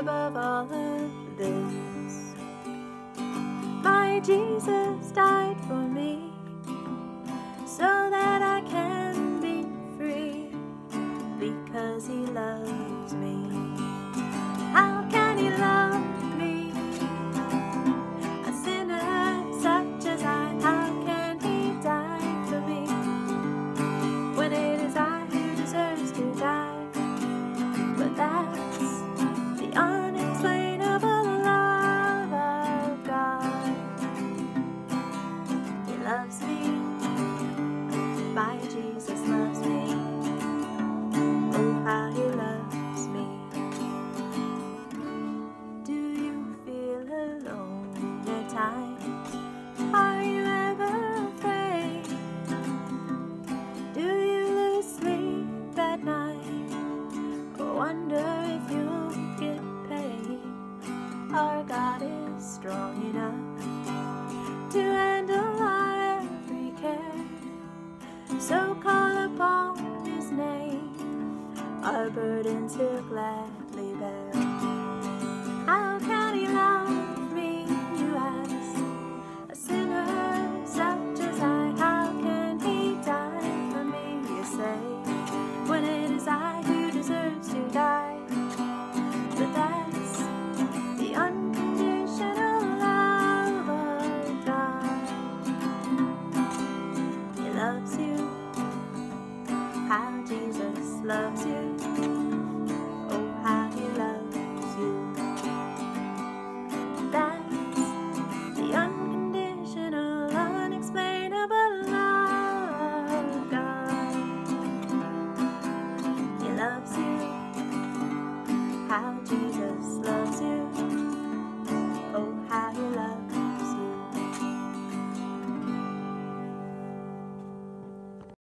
above all of this. My Jesus died for me, so that I can be free, because he loves me. How can he love me, a sinner such as I? How can he die for me, when it is I who deserves to die? But that's the unexplainable love of God. He loves me, my Jesus loves me. Oh, how he loves me. Do you feel alone at times? Are you ever afraid? Do you lose sleep at night, or wonder if you'll get paid? Our God is strong enough to handle our every care, so call upon his name, our burdens he'll gladly bear. How can